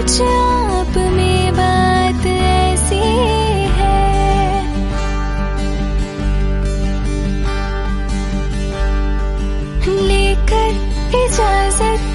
कुछ आप में बात ऐसी है, लेकर इजाजत